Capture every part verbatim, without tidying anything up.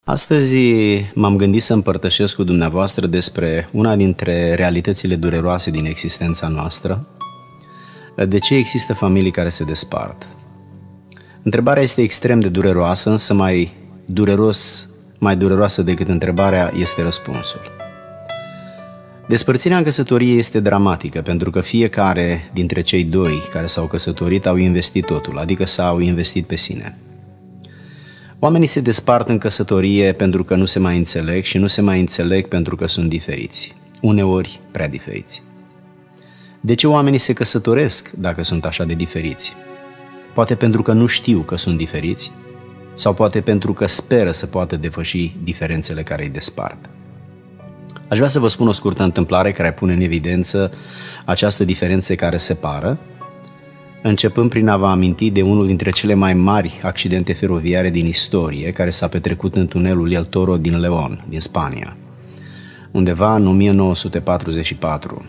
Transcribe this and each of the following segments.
Astăzi m-am gândit să împărtășesc cu dumneavoastră despre una dintre realitățile dureroase din existența noastră. De ce există familii care se despart? Întrebarea este extrem de dureroasă, însă mai dureros, mai dureroasă decât întrebarea este răspunsul. Despărțirea în căsătorie este dramatică, pentru că fiecare dintre cei doi care s-au căsătorit au investit totul, adică s-au investit pe sine. Oamenii se despart în căsătorie pentru că nu se mai înțeleg și nu se mai înțeleg pentru că sunt diferiți, uneori prea diferiți. De ce oamenii se căsătoresc dacă sunt așa de diferiți? Poate pentru că nu știu că sunt diferiți sau poate pentru că speră să poată depăși diferențele care îi despart. Aș vrea să vă spun o scurtă întâmplare care pune în evidență această diferență care separă, începând prin a vă aminti de unul dintre cele mai mari accidente feroviare din istorie, care s-a petrecut în tunelul El Toro din León, din Spania, undeva în o mie nouă sute patruzeci și patru.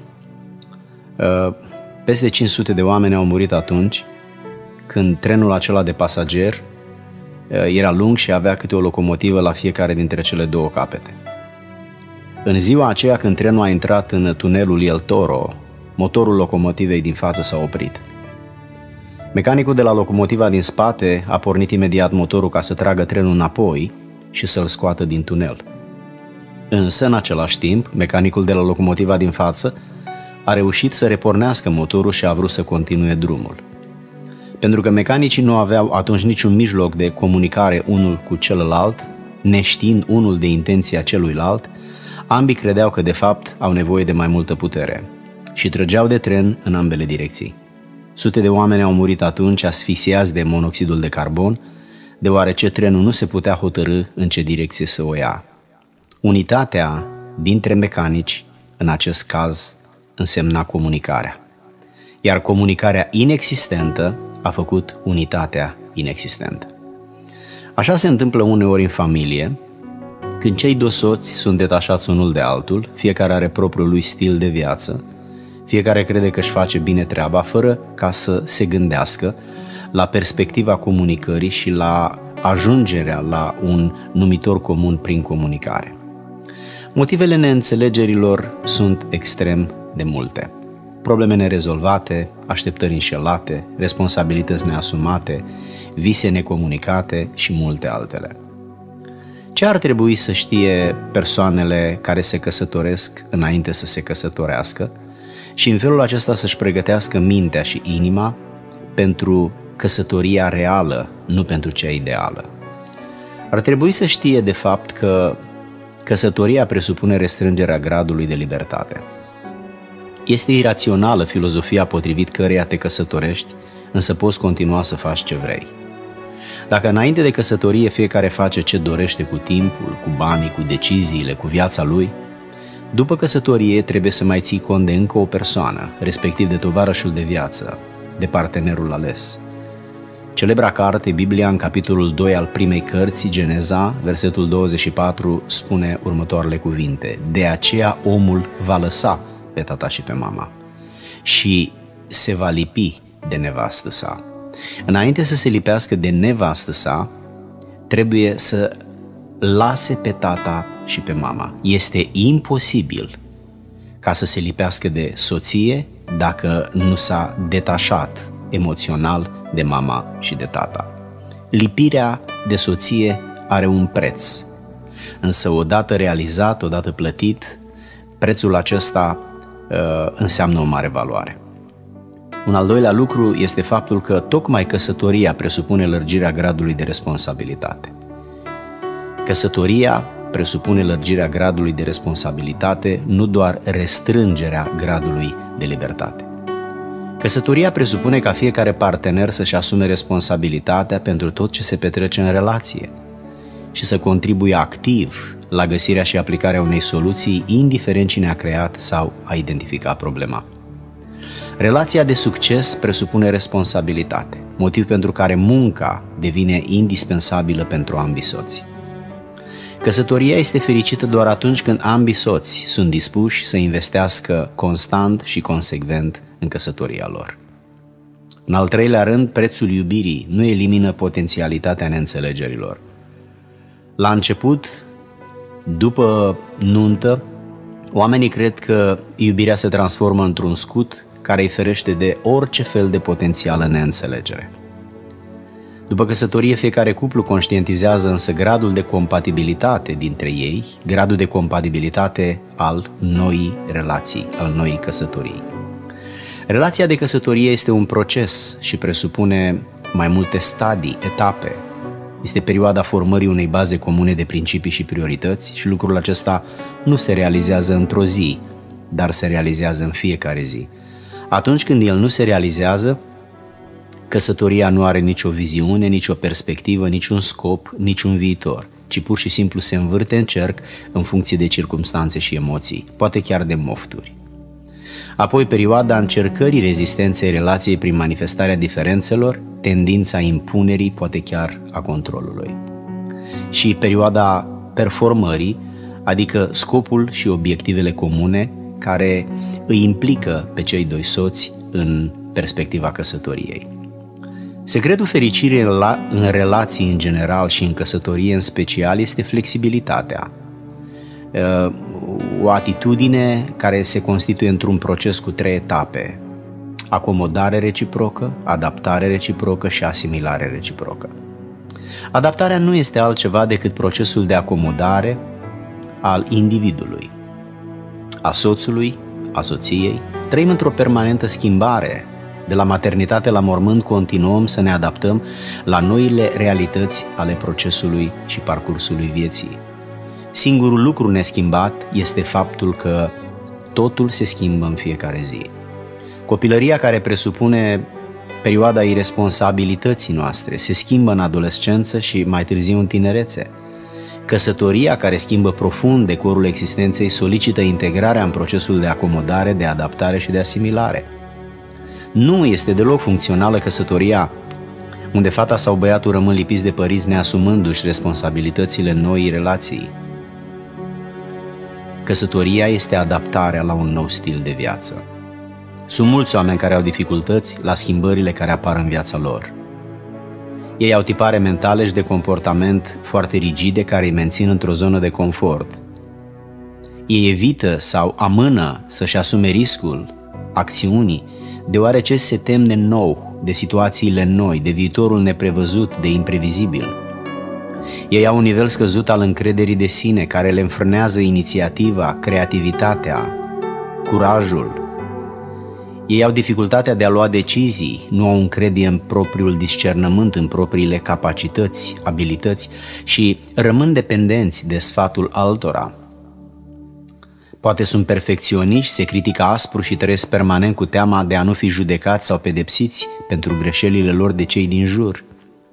Peste cinci sute de oameni au murit atunci, când trenul acela de pasager era lung și avea câte o locomotivă la fiecare dintre cele două capete. În ziua aceea, când trenul a intrat în tunelul El Toro, motorul locomotivei din față s-a oprit. Mecanicul de la locomotiva din spate a pornit imediat motorul ca să tragă trenul înapoi și să-l scoată din tunel. Însă, în același timp, mecanicul de la locomotiva din față a reușit să repornească motorul și a vrut să continue drumul. Pentru că mecanicii nu aveau atunci niciun mijloc de comunicare unul cu celălalt, neștiind unul de intenția celuilalt, ambii credeau că de fapt au nevoie de mai multă putere și trăgeau de tren în ambele direcții. Sute de oameni au murit atunci asfixiați de monoxidul de carbon, deoarece trenul nu se putea hotărî în ce direcție să o ia. Unitatea dintre mecanici, în acest caz, însemna comunicarea. Iar comunicarea inexistentă a făcut unitatea inexistentă. Așa se întâmplă uneori în familie, când cei doi soți sunt detașați unul de altul, fiecare are propriul lui stil de viață, fiecare crede că își face bine treaba fără ca să se gândească la perspectiva comunicării și la ajungerea la un numitor comun prin comunicare. Motivele neînțelegerilor sunt extrem de multe. Probleme nerezolvate, așteptări înșelate, responsabilități neasumate, vise necomunicate și multe altele. Ce ar trebui să știe persoanele care se căsătoresc înainte să se căsătorească și în felul acesta să-și pregătească mintea și inima pentru căsătoria reală, nu pentru cea ideală? Ar trebui să știe de fapt că căsătoria presupune restrângerea gradului de libertate. Este irațională filozofia potrivit căreia te căsătorești, însă poți continua să faci ce vrei. Dacă înainte de căsătorie fiecare face ce dorește cu timpul, cu banii, cu deciziile, cu viața lui, după căsătorie trebuie să mai ții cont de încă o persoană, respectiv de tovarășul de viață, de partenerul ales. Celebra carte, Biblia, în capitolul doi al primei cărți, Geneza, versetul douăzeci și patru, spune următoarele cuvinte: de aceea omul va lăsa pe tata și pe mama și se va lipi de nevastă sa. Înainte să se lipească de nevastă sa, trebuie să lase pe tata și pe mama. Este imposibil ca să se lipească de soție dacă nu s-a detașat emoțional de mama și de tata. Lipirea de soție are un preț, însă odată realizat, odată plătit, prețul acesta uh, înseamnă o mare valoare. Un al doilea lucru este faptul că tocmai căsătoria presupune lărgirea gradului de responsabilitate. Căsătoria presupune lărgirea gradului de responsabilitate, nu doar restrângerea gradului de libertate. Căsătoria presupune ca fiecare partener să-și asume responsabilitatea pentru tot ce se petrece în relație și să contribuie activ la găsirea și aplicarea unei soluții, indiferent cine a creat sau a identificat problema. Relația de succes presupune responsabilitate, motiv pentru care munca devine indispensabilă pentru ambii soți. Căsătoria este fericită doar atunci când ambii soți sunt dispuși să investească constant și consecvent în căsătoria lor. În al treilea rând, prețul iubirii nu elimină potențialitatea neînțelegerilor. La început, după nuntă, oamenii cred că iubirea se transformă într-un scut care îi ferește de orice fel de potențială neînțelegere. După căsătorie, fiecare cuplu conștientizează însă gradul de compatibilitate dintre ei, gradul de compatibilitate al noii relații, al noii căsătorii. Relația de căsătorie este un proces și presupune mai multe stadii, etape. Este perioada formării unei baze comune de principii și priorități și lucrul acesta nu se realizează într-o zi, dar se realizează în fiecare zi. Atunci când el nu se realizează, căsătoria nu are nicio viziune, nicio perspectivă, niciun scop, niciun viitor, ci pur și simplu se învârte în cerc în funcție de circumstanțe și emoții, poate chiar de mofturi. Apoi perioada încercării rezistenței relației prin manifestarea diferențelor, tendința impunerii, poate chiar a controlului. Și perioada performării, adică scopul și obiectivele comune care îi implică pe cei doi soți în perspectiva căsătoriei. Secretul fericirii în, la, în relații în general și în căsătorie în special este flexibilitatea. O atitudine care se constituie într-un proces cu trei etape: acomodare reciprocă, adaptare reciprocă și asimilare reciprocă. Adaptarea nu este altceva decât procesul de acomodare al individului, a soțului, a soției. Trăim într-o permanentă schimbare. De la maternitate la mormânt continuăm să ne adaptăm la noile realități ale procesului și parcursului vieții. Singurul lucru neschimbat este faptul că totul se schimbă în fiecare zi. Copilăria, care presupune perioada iresponsabilității noastre, se schimbă în adolescență și mai târziu în tinerețe. Căsătoria, care schimbă profund decorul existenței, solicită integrarea în procesul de acomodare, de adaptare și de asimilare. Nu este deloc funcțională căsătoria unde fata sau băiatul rămân lipiți de părinți neasumându-și responsabilitățile noii relații. Căsătoria este adaptarea la un nou stil de viață. Sunt mulți oameni care au dificultăți la schimbările care apar în viața lor. Ei au tipare mentale și de comportament foarte rigide care îi mențin într-o zonă de confort. Ei evită sau amână să-și asume riscul acțiunii, deoarece se tem de nou, de situațiile noi, de viitorul neprevăzut, de imprevizibil. Ei au un nivel scăzut al încrederii de sine, care le înfrânează inițiativa, creativitatea, curajul. Ei au dificultatea de a lua decizii, nu au încredere în propriul discernământ, în propriile capacități, abilități și rămân dependenți de sfatul altora. Poate sunt perfecționiști, se critică aspru și trăiesc permanent cu teama de a nu fi judecați sau pedepsiți pentru greșelile lor de cei din jur.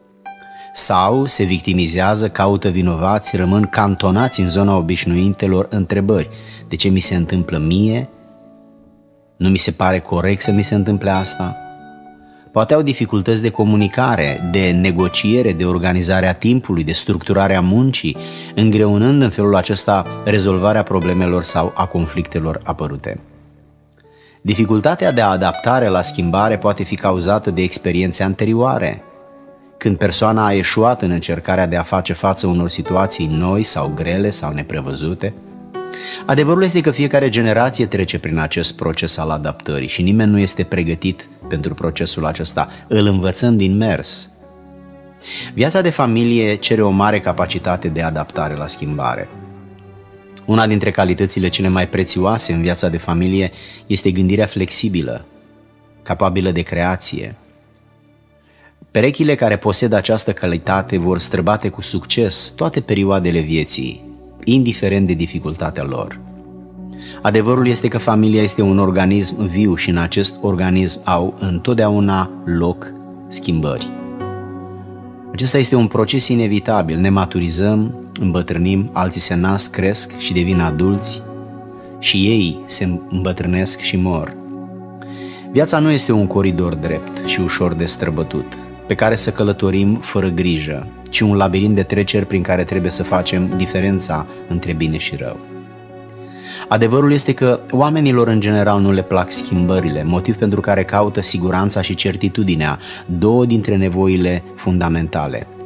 Sau se victimizează, caută vinovați, rămân cantonați în zona obișnuintelor întrebări. De ce mi se întâmplă mie? Nu mi se pare corect să mi se întâmple asta? Poate au dificultăți de comunicare, de negociere, de organizare a timpului, de structurare a muncii, îngreunând în felul acesta rezolvarea problemelor sau a conflictelor apărute. Dificultatea de adaptare la schimbare poate fi cauzată de experiențe anterioare, când persoana a eșuat în încercarea de a face față unor situații noi sau grele sau neprevăzute. Adevărul este că fiecare generație trece prin acest proces al adaptării și nimeni nu este pregătit pentru procesul acesta. Îl învățăm din mers. Viața de familie cere o mare capacitate de adaptare la schimbare. Una dintre calitățile cele mai prețioase în viața de familie este gândirea flexibilă, capabilă de creație. Perechile care posedă această calitate vor străbate cu succes toate perioadele vieții, indiferent de dificultatea lor. Adevărul este că familia este un organism viu și în acest organism au întotdeauna loc schimbări. Acesta este un proces inevitabil. Ne maturizăm, îmbătrânim, alții se nasc, cresc și devin adulți și ei se îmbătrânesc și mor. Viața nu este un coridor drept și ușor de străbătut, pe care să călătorim fără grijă, ci un labirint de treceri prin care trebuie să facem diferența între bine și rău. Adevărul este că oamenilor în general nu le plac schimbările, motiv pentru care caută siguranța și certitudinea, două dintre nevoile fundamentale.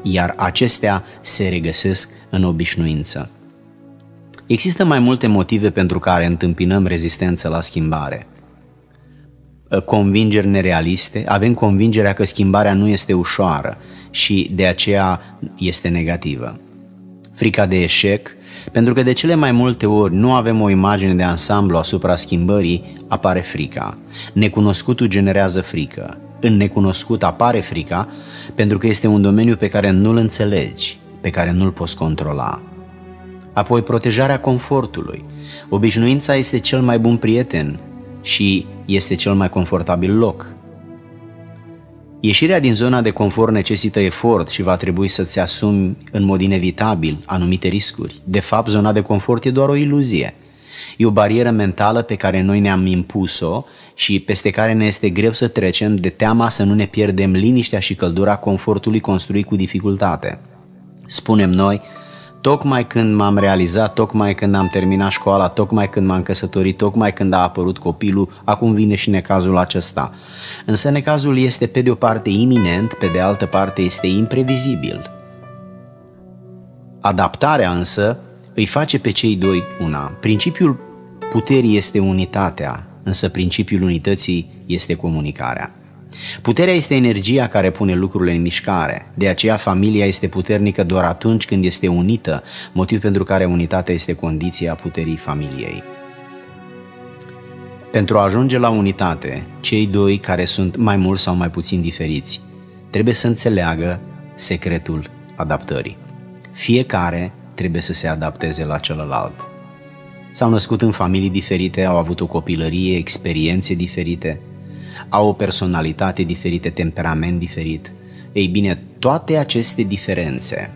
iar acestea se regăsesc în obișnuință. Există mai multe motive pentru care întâmpinăm rezistență la schimbare. Convingeri nerealiste, avem convingerea că schimbarea nu este ușoară și de aceea este negativă. Frica de eșec, pentru că de cele mai multe ori nu avem o imagine de ansamblu asupra schimbării, apare frica. Necunoscutul generează frică. În necunoscut apare frica pentru că este un domeniu pe care nu-l înțelegi, pe care nu-l poți controla. Apoi protejarea confortului. Obișnuința este cel mai bun prieten și este cel mai confortabil loc. Ieșirea din zona de confort necesită efort și va trebui să-ți asumi în mod inevitabil anumite riscuri. De fapt, zona de confort e doar o iluzie. E o barieră mentală pe care noi ne-am impus-o și peste care ne este greu să trecem de teama să nu ne pierdem liniștea și căldura confortului construit cu dificultate. Spunem noi, tocmai când m-am realizat, tocmai când am terminat școala, tocmai când m-am căsătorit, tocmai când a apărut copilul, acum vine și necazul acesta. Însă necazul este pe de o parte iminent, pe de altă parte este imprevizibil. Adaptarea însă îi face pe cei doi una. Principiul puterii este unitatea, însă principiul unității este comunicarea. Puterea este energia care pune lucrurile în mișcare, de aceea familia este puternică doar atunci când este unită, motiv pentru care unitatea este condiția puterii familiei. Pentru a ajunge la unitate, cei doi care sunt mai mult sau mai puțin diferiți trebuie să înțeleagă secretul adaptării. Fiecare trebuie să se adapteze la celălalt. S-au născut în familii diferite, au avut o copilărie, experiențe diferite, au o personalitate diferită, temperament diferit. Ei bine, toate aceste diferențe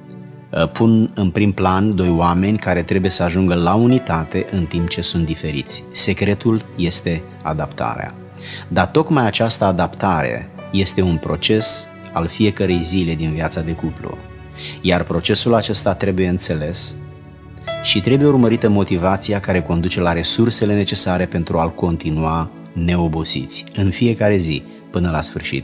pun în prim plan doi oameni care trebuie să ajungă la unitate în timp ce sunt diferiți. Secretul este adaptarea. Dar tocmai această adaptare este un proces al fiecărei zile din viața de cuplu. Iar procesul acesta trebuie înțeles și trebuie urmărită motivația care conduce la resursele necesare pentru a-l continua neobosiți, în fiecare zi, până la sfârșit.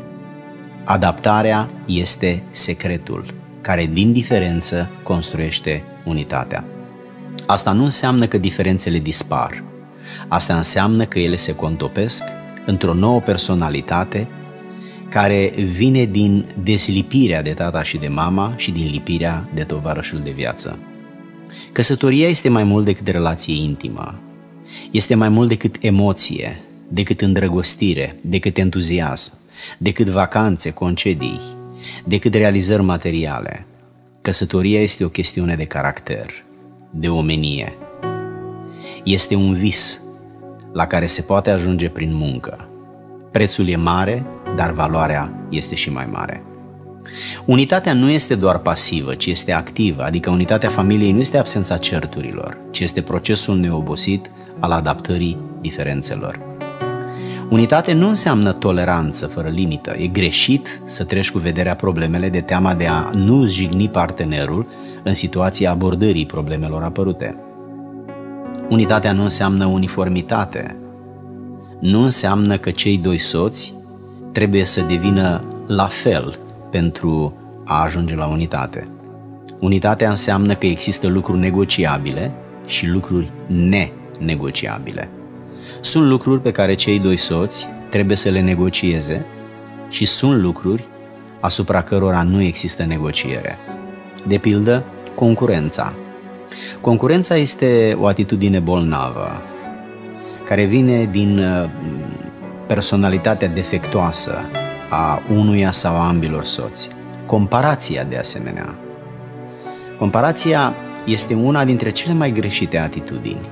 Adaptarea este secretul care, din diferență, construiește unitatea. Asta nu înseamnă că diferențele dispar. Asta înseamnă că ele se contopesc într-o nouă personalitate care vine din dezlipirea de tata și de mama și din lipirea de tovarășul de viață. Căsătoria este mai mult decât relație intimă. Este mai mult decât emoție, decât îndrăgostire, decât entuziasm, decât vacanțe, concedii, decât realizări materiale. Căsătoria este o chestiune de caracter, de omenie. Este un vis la care se poate ajunge prin muncă. Prețul e mare, dar valoarea este și mai mare. Unitatea nu este doar pasivă, ci este activă, adică unitatea familiei nu este absența certurilor, ci este procesul neobosit al adaptării diferențelor. Unitate nu înseamnă toleranță fără limită. E greșit să treci cu vederea problemele de teama de a nu jigni partenerul în situația abordării problemelor apărute. Unitatea nu înseamnă uniformitate. Nu înseamnă că cei doi soți trebuie să devină la fel pentru a ajunge la unitate. Unitatea înseamnă că există lucruri negociabile și lucruri nenegociabile. Sunt lucruri pe care cei doi soți trebuie să le negocieze și sunt lucruri asupra cărora nu există negociere. De pildă, concurența. Concurența este o atitudine bolnavă care vine din personalitatea defectuoasă a unuia sau a ambilor soți. Comparația, de asemenea. Comparația este una dintre cele mai greșite atitudini.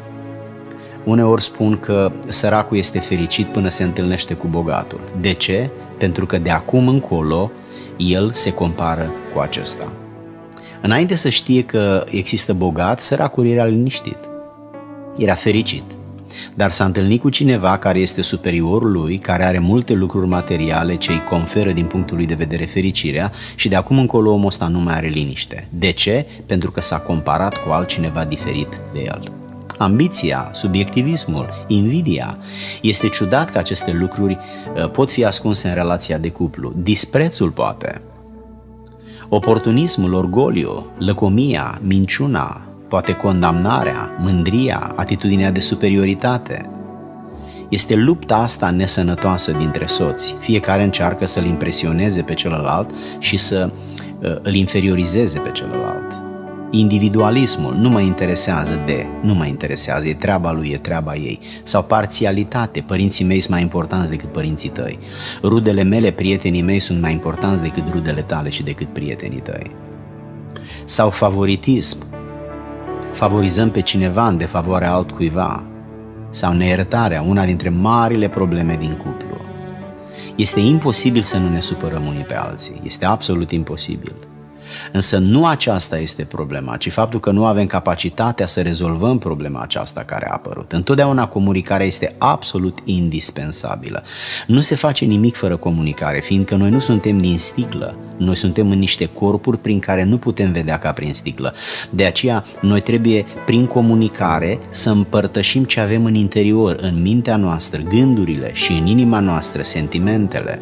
Uneori spun că săracul este fericit până se întâlnește cu bogatul. De ce? Pentru că de acum încolo el se compară cu acesta. Înainte să știe că există bogat, săracul era liniștit. Era fericit. Dar s-a întâlnit cu cineva care este superiorul lui, care are multe lucruri materiale ce îi conferă din punctul lui de vedere fericirea și de acum încolo omul ăsta nu mai are liniște. De ce? Pentru că s-a comparat cu altcineva diferit de el. Ambiția, subiectivismul, invidia. Este ciudat că aceste lucruri pot fi ascunse în relația de cuplu. Disprețul poate. Oportunismul, orgoliu, lăcomia, minciuna, poate condamnarea, mândria, atitudinea de superioritate. Este lupta asta nesănătoasă dintre soți. Fiecare încearcă să-l impresioneze pe celălalt și să uh, îl inferiorizeze pe celălalt. Individualismul, nu mă interesează de, nu mă interesează, e treaba lui, e treaba ei. Sau parțialitate, părinții mei sunt mai importanți decât părinții tăi. Rudele mele, prietenii mei sunt mai importanți decât rudele tale și decât prietenii tăi. Sau favoritism, favorizăm pe cineva în defavoarea altcuiva. Sau neiertarea, una dintre marile probleme din cuplu. Este imposibil să nu ne supărăm unii pe alții, este absolut imposibil. Însă nu aceasta este problema, ci faptul că nu avem capacitatea să rezolvăm problema aceasta care a apărut. Întotdeauna comunicarea este absolut indispensabilă. Nu se face nimic fără comunicare, fiindcă noi nu suntem din sticlă, noi suntem în niște corpuri prin care nu putem vedea ca prin sticlă. De aceea noi trebuie prin comunicare să împărtășim ce avem în interior, în mintea noastră, gândurile și în inima noastră, sentimentele.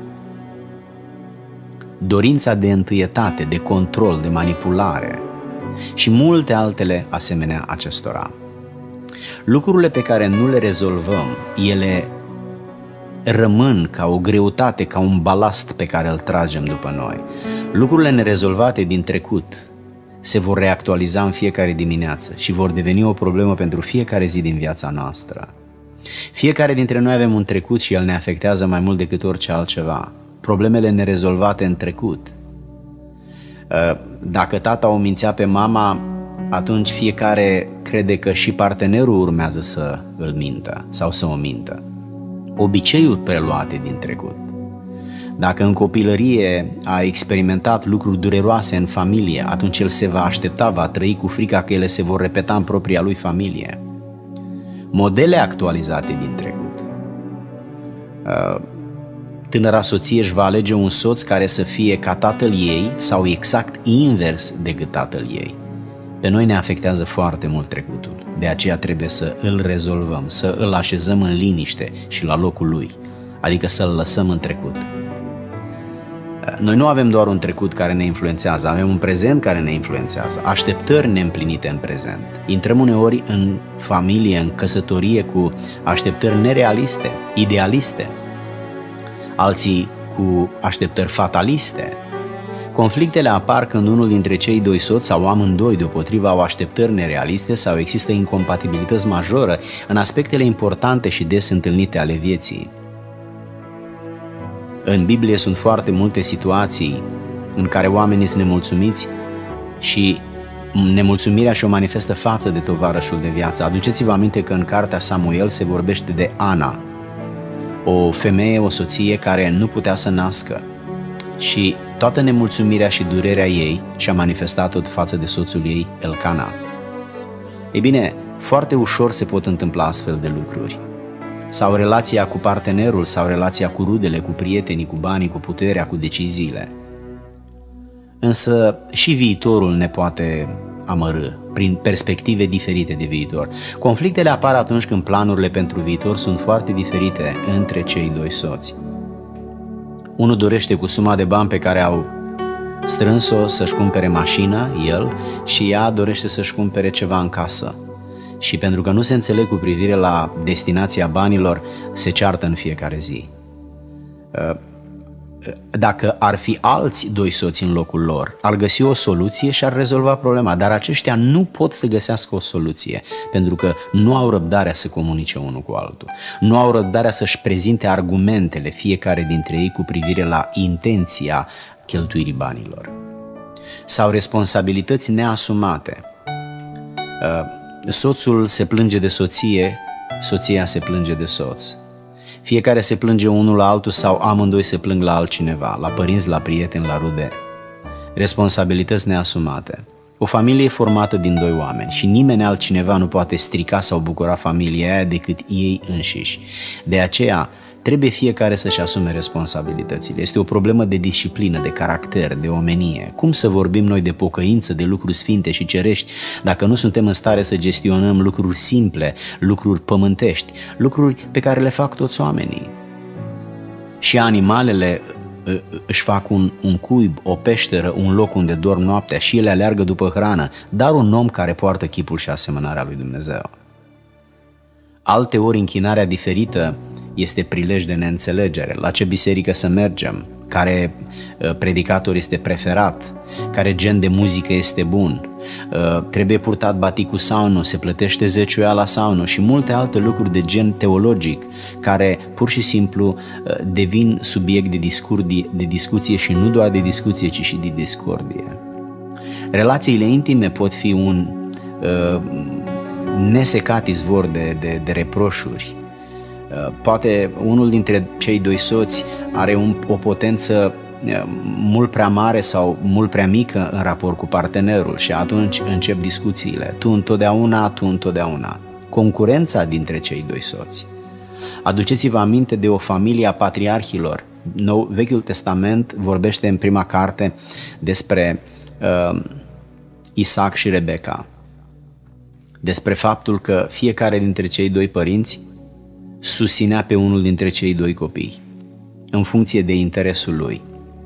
Dorința de întâietate, de control, de manipulare și multe altele asemenea acestora. Lucrurile pe care nu le rezolvăm, ele rămân ca o greutate, ca un balast pe care îl tragem după noi. Lucrurile nerezolvate din trecut se vor reactualiza în fiecare dimineață și vor deveni o problemă pentru fiecare zi din viața noastră. Fiecare dintre noi avem un trecut și el ne afectează mai mult decât orice altceva. Problemele nerezolvate în trecut. Dacă tata o mințea pe mama, atunci fiecare crede că și partenerul urmează să îl mintă sau să o mintă. Obiceiuri preluate din trecut. Dacă în copilărie a experimentat lucruri dureroase în familie, atunci el se va aștepta, va trăi cu frica că ele se vor repeta în propria lui familie. Modele actualizate din trecut. Tânăra soție își va alege un soț care să fie ca tatăl ei sau exact invers decât tatăl ei. Pe noi ne afectează foarte mult trecutul, de aceea trebuie să îl rezolvăm, să îl așezăm în liniște și la locul lui, adică să-l lăsăm în trecut. Noi nu avem doar un trecut care ne influențează, avem un prezent care ne influențează, așteptări neîmplinite în prezent. Intrăm uneori în familie, în căsătorie cu așteptări nerealiste, idealiste, alții cu așteptări fataliste. Conflictele apar când unul dintre cei doi soți sau amândoi deopotrivă au așteptări nerealiste sau există incompatibilități majore în aspectele importante și des întâlnite ale vieții. În Biblie sunt foarte multe situații în care oamenii sunt nemulțumiți și nemulțumirea și-o manifestă față de tovarășul de viață. Aduceți-vă aminte că în cartea Samuel se vorbește de Ana, o femeie, o soție care nu putea să nască și toată nemulțumirea și durerea ei și-a manifestat-o față de soțul ei, Elcana. Ei bine, foarte ușor se pot întâmpla astfel de lucruri. Sau relația cu partenerul, sau relația cu rudele, cu prietenii, cu banii, cu puterea, cu deciziile. Însă și viitorul ne poate amărâ prin perspective diferite de viitor. Conflictele apar atunci când planurile pentru viitor sunt foarte diferite între cei doi soți. Unul dorește cu suma de bani pe care au strâns-o să-și cumpere mașină, el, și ea dorește să-și cumpere ceva în casă. Și pentru că nu se înțeleg cu privire la destinația banilor, se ceartă în fiecare zi. Dacă ar fi alți doi soți în locul lor, ar găsi o soluție și ar rezolva problema, dar aceștia nu pot să găsească o soluție, pentru că nu au răbdarea să comunice unul cu altul, nu au răbdarea să-și prezinte argumentele fiecare dintre ei cu privire la intenția cheltuirii banilor. Sau responsabilități neasumate. Soțul se plânge de soție, soția se plânge de soț. Fiecare se plânge unul la altul sau amândoi se plâng la altcineva, la părinți, la prieteni, la rude. Responsabilități neasumate. O familie e formată din doi oameni și nimeni altcineva nu poate strica sau bucura familia aia decât ei înșiși. De aceea trebuie fiecare să-și asume responsabilitățile. Este o problemă de disciplină, de caracter, de omenie. Cum să vorbim noi de pocăință, de lucruri sfinte și cerești, dacă nu suntem în stare să gestionăm lucruri simple, lucruri pământești, lucruri pe care le fac toți oamenii? Și animalele își fac un, un cuib, o peșteră, un loc unde dorm noaptea și ele aleargă după hrană, dar un om care poartă chipul și asemănarea lui Dumnezeu. Alteori închinarea diferită este prilej de neînțelegere. La ce biserică să mergem? Care predicator este preferat? Care gen de muzică este bun? Trebuie purtat baticul sau nu? Se plătește zeciuiala sau nu? Și multe alte lucruri de gen teologic care pur și simplu devin subiect de, discurdie, de discuție și nu doar de discuție, ci și de discordie. Relațiile intime pot fi un uh, nesecat izvor de, de, de reproșuri. Poate unul dintre cei doi soți are un, o potență mult prea mare sau mult prea mică în raport cu partenerul și atunci încep discuțiile. Tu întotdeauna, tu întotdeauna. Concurența dintre cei doi soți. Aduceți-vă aminte de o familie a patriarhilor. Nou, Vechiul Testament vorbește în prima carte despre uh, Isaac și Rebecca. Despre faptul că fiecare dintre cei doi părinți susținea pe unul dintre cei doi copii, în funcție de interesul lui.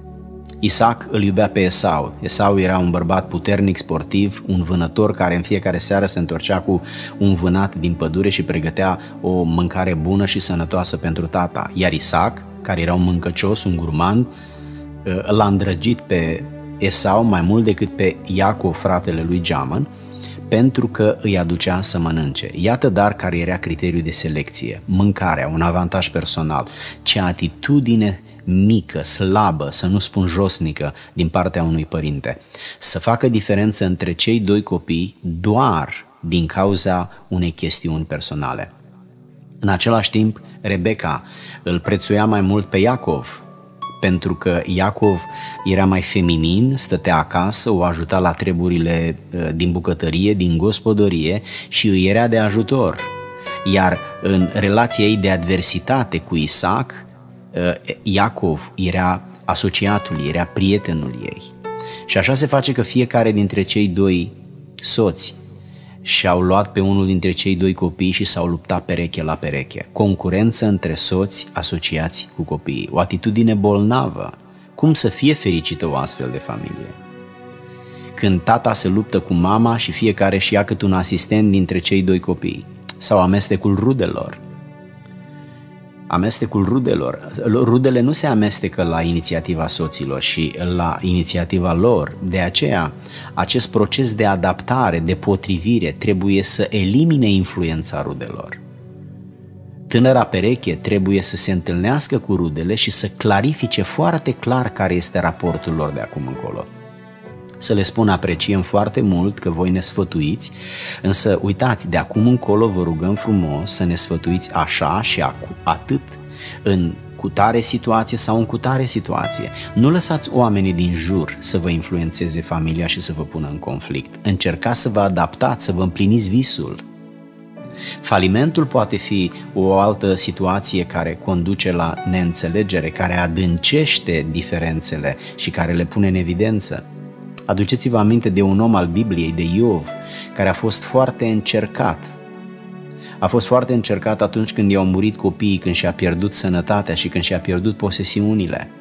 Isaac îl iubea pe Esau. Esau era un bărbat puternic, sportiv, un vânător care în fiecare seară se întorcea cu un vânat din pădure și pregătea o mâncare bună și sănătoasă pentru tata. Iar Isaac, care era un mâncăcios, un gurman, l-a îndrăgit pe Esau mai mult decât pe Iacov, fratele lui Geamăn, pentru că îi aducea să mănânce. Iată dar care era criteriul de selecție. Mâncarea, un avantaj personal. Ce atitudine mică, slabă, să nu spun josnică, din partea unui părinte. Să facă diferență între cei doi copii doar din cauza unei chestiuni personale. În același timp, Rebecca îl prețuia mai mult pe Iacov, pentru că Iacov era mai feminin, stătea acasă, o ajuta la treburile din bucătărie, din gospodărie și îi era de ajutor. Iar în relația ei de adversitate cu Isaac, Iacov era asociatul ei, era prietenul ei. Și așa se face că fiecare dintre cei doi soți și-au luat pe unul dintre cei doi copii și s-au luptat pereche la pereche. Concurență între soți asociați cu copiii. O atitudine bolnavă. Cum să fie fericită o astfel de familie? Când tata se luptă cu mama și fiecare și ia cât un asistent dintre cei doi copii. Sau amestecul rudelor. Amestecul rudelor. Rudele nu se amestecă la inițiativa soților și la inițiativa lor. De aceea, acest proces de adaptare, de potrivire, trebuie să elimine influența rudelor. Tânăra pereche trebuie să se întâlnească cu rudele și să clarifice foarte clar care este raportul lor de acum încolo. Să le spun, apreciem foarte mult că voi ne sfătuiți, însă uitați, de acum încolo vă rugăm frumos să ne sfătuiți așa și atât în cutare situație sau în cutare situație. Nu lăsați oamenii din jur să vă influențeze familia și să vă pună în conflict. Încercați să vă adaptați, să vă împliniți visul. Falimentul poate fi o altă situație care conduce la neînțelegere, care adâncește diferențele și care le pune în evidență. Aduceți-vă aminte de un om al Bibliei, de Iov, care a fost foarte încercat. A fost foarte încercat atunci când i-au murit copiii, când și-a pierdut sănătatea și când și-a pierdut posesiunile.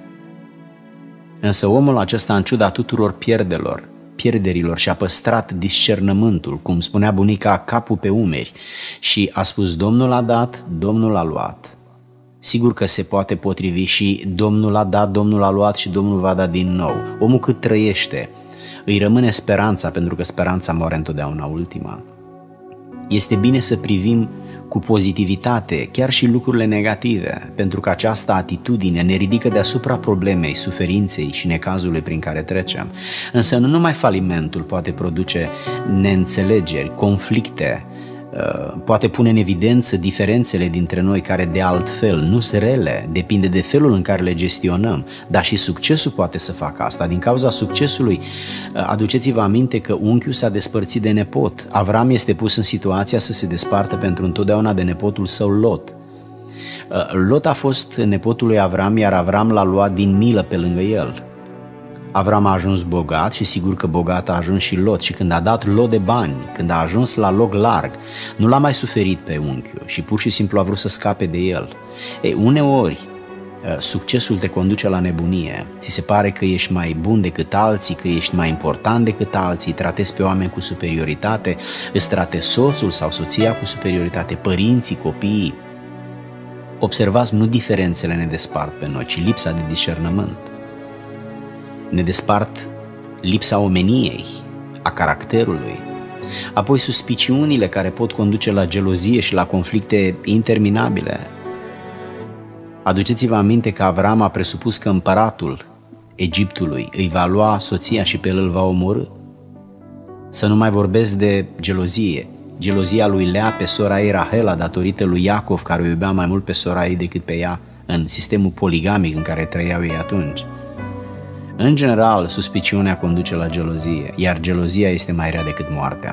Însă omul acesta, în ciuda tuturor pierdelor, pierderilor, și-a păstrat discernământul, cum spunea bunica, capul pe umeri, și a spus: Domnul a dat, Domnul a luat. Sigur că se poate potrivi și Domnul a dat, Domnul a luat și Domnul va da din nou. Omul cât trăiește, îi rămâne speranța, pentru că speranța moare întotdeauna ultima. Este bine să privim cu pozitivitate chiar și lucrurile negative, pentru că această atitudine ne ridică deasupra problemei, suferinței și necazului prin care trecem. Însă nu numai falimentul poate produce neînțelegeri, conflicte, poate pune în evidență diferențele dintre noi care de altfel nu sunt rele, depinde de felul în care le gestionăm, dar și succesul poate să facă asta. Din cauza succesului, aduceți-vă aminte că unchiul s-a despărțit de nepot. Avram este pus în situația să se despartă pentru întotdeauna de nepotul său Lot. Lot a fost nepotul lui Avram, iar Avram l-a luat din milă pe lângă el. Avram a ajuns bogat și sigur că bogat a ajuns și Lot, și când a dat Lot de bani, când a ajuns la loc larg, nu l-a mai suferit pe unchiul și pur și simplu a vrut să scape de el. Ei, uneori succesul te conduce la nebunie, ți se pare că ești mai bun decât alții, că ești mai important decât alții, tratezi pe oameni cu superioritate, îți tratezi soțul sau soția cu superioritate, părinții, copiii. Observați, nu diferențele ne despart pe noi, ci lipsa de discernământ. Ne despart lipsa omeniei, a caracterului, apoi suspiciunile care pot conduce la gelozie și la conflicte interminabile. Aduceți-vă aminte că Avram a presupus că împăratul Egiptului îi va lua soția și pe el îl va omorî. Să nu mai vorbesc de gelozie. Gelozia lui Lea pe sora ei Rahela datorită lui Iacov, care o iubea mai mult pe sora ei decât pe ea în sistemul poligamic în care trăiau ei atunci. În general, suspiciunea conduce la gelozie, iar gelozia este mai rea decât moartea.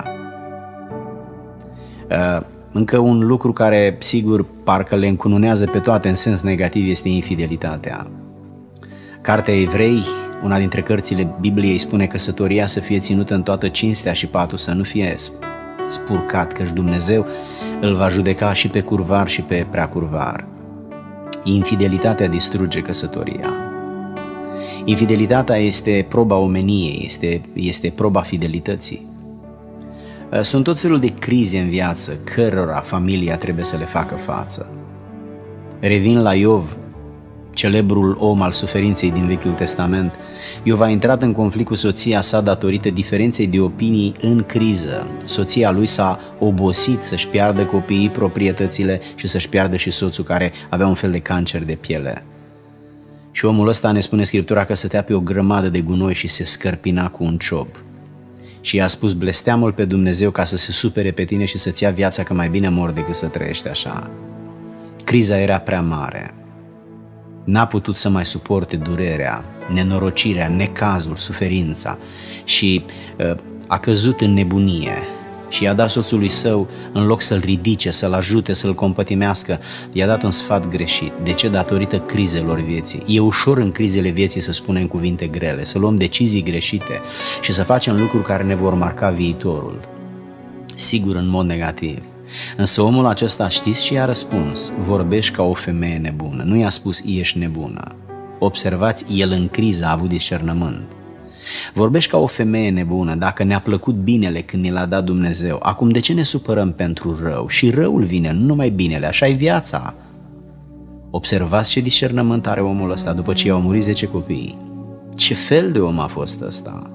Încă un lucru care, sigur, parcă le încununează pe toate în sens negativ este infidelitatea. Cartea Evrei, una dintre cărțile Bibliei, spune că căsătoria să fie ținută în toată cinstea și patul să nu fie spurcat, căci Dumnezeu îl va judeca și pe curvar și pe preacurvar. Infidelitatea distruge căsătoria. Infidelitatea este proba omeniei, este, este proba fidelității. Sunt tot felul de crize în viață, cărora familia trebuie să le facă față. Revin la Iov, celebrul om al suferinței din Vechiul Testament. Iov a intrat în conflict cu soția sa datorită diferenței de opinii în criză. Soția lui s-a obosit să-și piardă copiii, proprietățile și să-și piardă și soțul, care avea un fel de cancer de piele. Și omul ăsta, ne spune Scriptura, că stătea pe o grămadă de gunoi și se scărpina cu un ciob. Și i-a spus blesteamul pe Dumnezeu ca să se supere pe tine și să-ți ia viața, că mai bine mor decât să trăiești așa. Criza era prea mare. N-a putut să mai suporte durerea, nenorocirea, necazul, suferința și uh, a căzut în nebunie. Și i-a dat soțului său, în loc să-l ridice, să-l ajute, să-l compătimească, i-a dat un sfat greșit. De ce? Datorită crizelor vieții. E ușor în crizele vieții să spunem cuvinte grele, să luăm decizii greșite și să facem lucruri care ne vor marca viitorul. Sigur, în mod negativ. Însă omul acesta, știți ce i-a răspuns? Vorbești ca o femeie nebună. Nu i-a spus ești nebună. Observați, el în criză a avut discernământ. Vorbești ca o femeie nebună, dacă ne-a plăcut binele când ne l-a dat Dumnezeu, acum de ce ne supărăm pentru rău? Și răul vine, nu numai binele, așa e viața. Observați ce discernământ are omul ăsta după ce i-au murit zece copii. Ce fel de om a fost ăsta?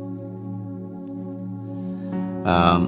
Uh,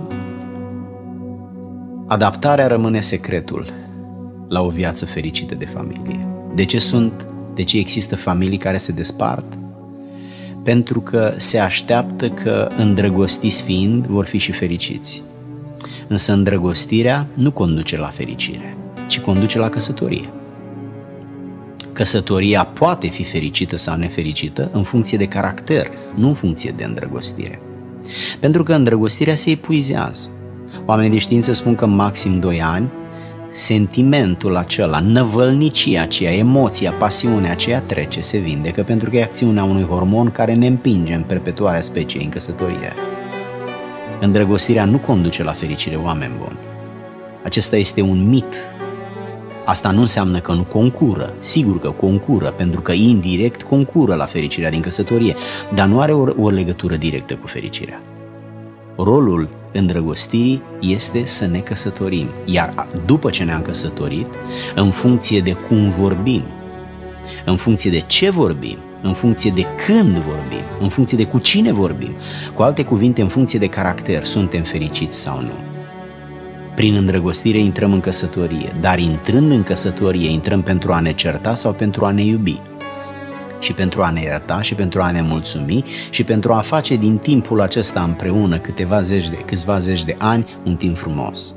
adaptarea rămâne secretul la o viață fericită de familie. De ce sunt, de ce există familii care se despart? Pentru că se așteaptă că, îndrăgostiți fiind, vor fi și fericiți. Însă îndrăgostirea nu conduce la fericire, ci conduce la căsătorie. Căsătoria poate fi fericită sau nefericită în funcție de caracter, nu în funcție de îndrăgostire. Pentru că îndrăgostirea se epuizează. Oamenii de știință spun că maxim doi ani, sentimentul acela, năvălnicia aceea, emoția, pasiunea aceea trece, se vindecă, pentru că e acțiunea unui hormon care ne împinge în perpetuarea speciei în căsătorie. Îndrăgostirea nu conduce la fericire, oameni buni. Acesta este un mit. Asta nu înseamnă că nu concură. Sigur că concură, pentru că indirect concură la fericirea din căsătorie, dar nu are o, o legătură directă cu fericirea. Rolul îndrăgostirii este să ne căsătorim, iar după ce ne-am căsătorit, în funcție de cum vorbim, în funcție de ce vorbim, în funcție de când vorbim, în funcție de cu cine vorbim, cu alte cuvinte, în funcție de caracter, suntem fericiți sau nu. Prin îndrăgostire intrăm în căsătorie, dar intrând în căsătorie, intrăm pentru a ne certa sau pentru a ne iubi? Și pentru a ne ierta și pentru a ne mulțumi și pentru a face din timpul acesta împreună câteva zeci de, câțiva zeci de ani un timp frumos.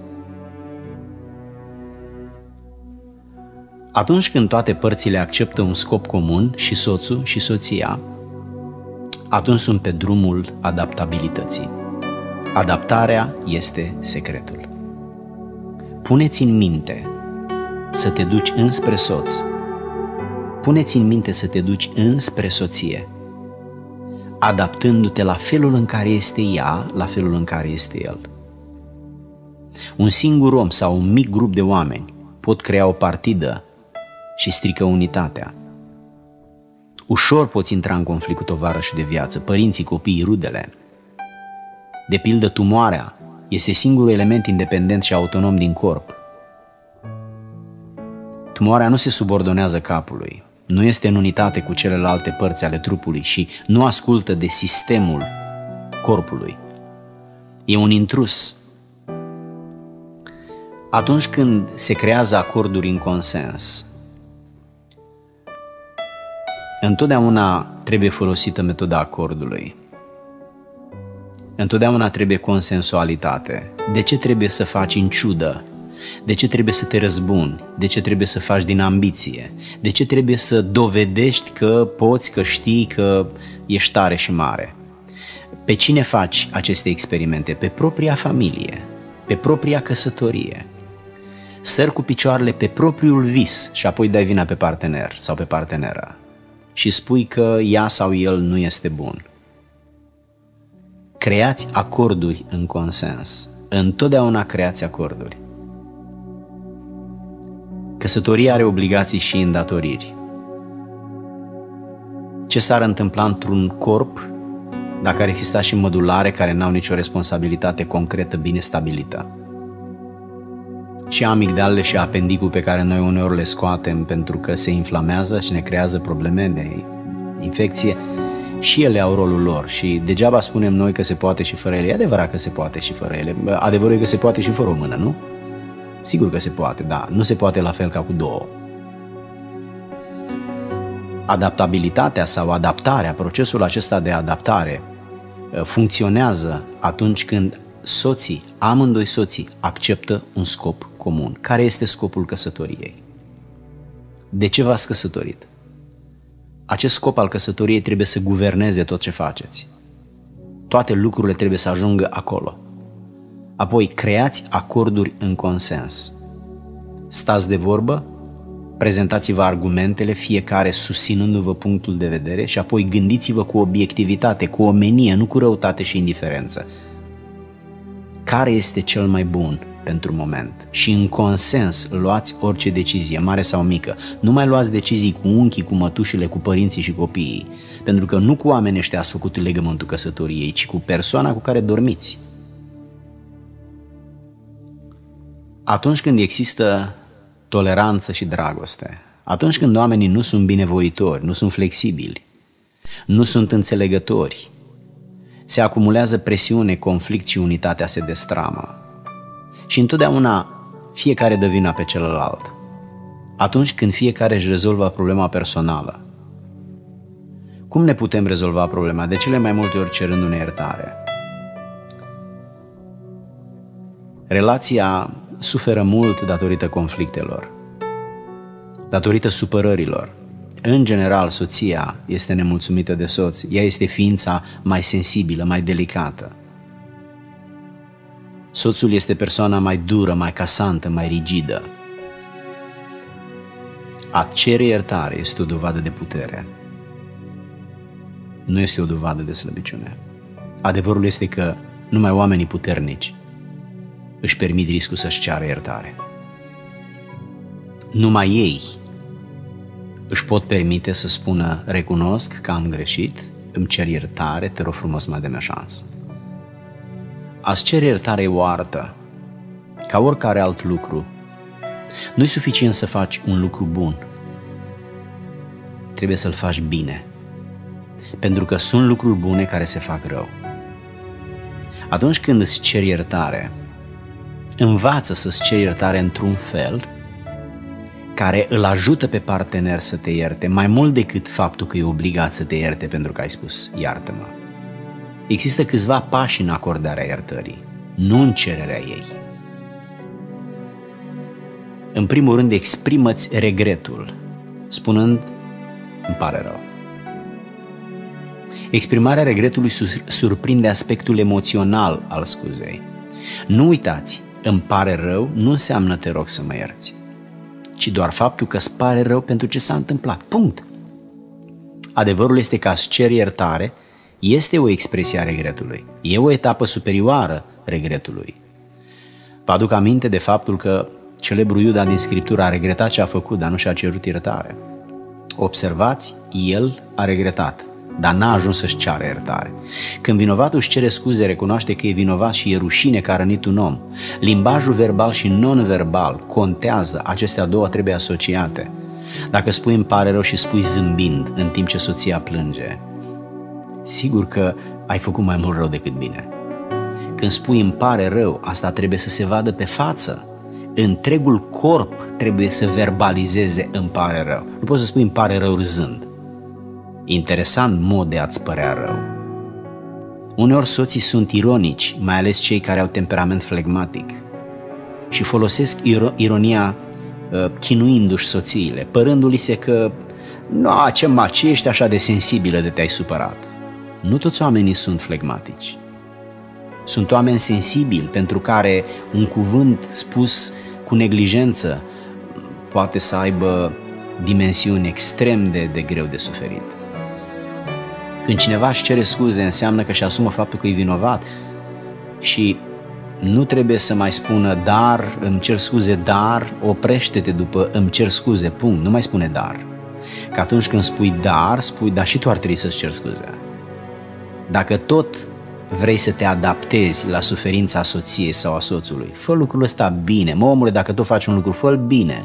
Atunci când toate părțile acceptă un scop comun, și soțul și soția, atunci sunt pe drumul adaptabilității. Adaptarea este secretul. Puneți în minte să te duci înspre soț. Puneți în minte să te duci înspre soție, adaptându-te la felul în care este ea, la felul în care este el. Un singur om sau un mic grup de oameni pot crea o partidă și strică unitatea. Ușor poți intra în conflict cu tovarășul de viață, părinții, copiii, rudele. De pildă, tumoarea este singurul element independent și autonom din corp. Tumoarea nu se subordonează capului, nu este în unitate cu celelalte părți ale trupului și nu ascultă de sistemul corpului. E un intrus. Atunci când se creează acorduri în consens, întotdeauna trebuie folosită metoda acordului. Întotdeauna trebuie consensualitate. De ce trebuie să faci în ciudă? De ce trebuie să te răzbuni? De ce trebuie să faci din ambiție? De ce trebuie să dovedești că poți, că știi, că ești tare și mare? Pe cine faci aceste experimente? Pe propria familie, pe propria căsătorie. Sări cu picioarele pe propriul vis și apoi dai vina pe partener sau pe parteneră și spui că ea sau el nu este bun. Creați acorduri în consens. Întotdeauna creați acorduri. Căsătoria are obligații și îndatoriri. Ce s-ar întâmpla într-un corp dacă ar exista și mădulare care n-au nicio responsabilitate concretă bine stabilită? Și amigdalele și apendicul pe care noi uneori le scoatem pentru că se inflamează și ne creează probleme de infecție, și ele au rolul lor și degeaba spunem noi că se poate și fără ele. E adevărat că se poate și fără ele. Adevărul e că se poate și fără o mână, nu? Sigur că se poate, dar nu se poate la fel ca cu două. Adaptabilitatea sau adaptarea, procesul acesta de adaptare funcționează atunci când soții, amândoi soții, acceptă un scop comun. Care este scopul căsătoriei? De ce v-ați căsătorit? Acest scop al căsătoriei trebuie să guverneze tot ce faceți. Toate lucrurile trebuie să ajungă acolo. Apoi creați acorduri în consens. Stați de vorbă, prezentați-vă argumentele, fiecare susținându-vă punctul de vedere și apoi gândiți-vă cu obiectivitate, cu omenie, nu cu răutate și indiferență. Care este cel mai bun pentru moment? Și în consens luați orice decizie, mare sau mică. Nu mai luați decizii cu unchii, cu mătușile, cu părinții și copiii, pentru că nu cu oamenii ăștia ați făcut legământul căsătoriei, ci cu persoana cu care dormiți. Atunci când există toleranță și dragoste, atunci când oamenii nu sunt binevoitori, nu sunt flexibili, nu sunt înțelegători, se acumulează presiune, conflict și unitatea se destramă. Și întotdeauna fiecare dă vina pe celălalt. Atunci când fiecare își rezolvă problema personală. Cum ne putem rezolva problema? De cele mai multe ori cerându-ne iertare. Relația suferă mult datorită conflictelor, datorită supărărilor. În general, soția este nemulțumită de soț, ea este ființa mai sensibilă, mai delicată. Soțul este persoana mai dură, mai casantă, mai rigidă. A cere iertare este o dovadă de putere. Nu este o dovadă de slăbiciune. Adevărul este că numai oamenii puternici își permit riscul să-și ceară iertare. Numai ei își pot permite să spună: recunosc că am greșit, îmi cer iertare, te rog frumos, mai dă-mi o șansă. A-ți cere iertare e o artă, ca oricare alt lucru. Nu-i suficient să faci un lucru bun, trebuie să-l faci bine, pentru că sunt lucruri bune care se fac rău. Atunci când îți ceri iertare, învață să-ți ceri iertare într-un fel care îl ajută pe partener să te ierte, mai mult decât faptul că e obligat să te ierte pentru că ai spus iartă-mă. Există câțiva pași în acordarea iertării, nu în cererea ei. În primul rând, exprimă-ți regretul, spunând: îmi pare rău. Exprimarea regretului surprinde aspectul emoțional al scuzei. Nu uitați, îmi pare rău nu înseamnă te rog să mă ierți, ci doar faptul că îți pare rău pentru ce s-a întâmplat. Punct. Adevărul este că a-ți cere iertare este o expresie a regretului. E o etapă superioară regretului. Vă aduc aminte de faptul că celebrul Iuda din Scriptură a regretat ce a făcut, dar nu și-a cerut iertare. observați, el a regretat, dar n-a ajuns să-și ceară iertare. Când vinovatul își cere scuze, recunoaște că e vinovat și e rușine că a rănit un om. Limbajul verbal și non-verbal contează, acestea două trebuie asociate. Dacă spui îmi pare rău și spui zâmbind în timp ce soția plânge, sigur că ai făcut mai mult rău decât bine. Când spui îmi pare rău, asta trebuie să se vadă pe față. Întregul corp trebuie să verbalizeze îmi pare rău. Nu poți să spui îmi pare rău râzând. Interesant mod de a-ți părea rău. Uneori soții sunt ironici, mai ales cei care au temperament flegmatic, și folosesc iro- ironia uh, chinuindu-și soțiile, părându-li se că nu, ce maci, ești așa de sensibilă de te-ai supărat. Nu toți oamenii sunt flegmatici. Sunt oameni sensibili pentru care un cuvânt spus cu neglijență poate să aibă dimensiuni extrem de, de greu de suferit. Când cineva își cere scuze, înseamnă că își asumă faptul că e vinovat și nu trebuie să mai spună dar, îmi cer scuze, dar, oprește-te după îmi cer scuze, punct, nu mai spune dar. Că atunci când spui dar, spui dar și tu ar trebui să-ți ceri scuze. Dacă tot vrei să te adaptezi la suferința soției sau a soțului, fă lucrul ăsta bine. Mă, omule, dacă tu faci un lucru, fă-l bine.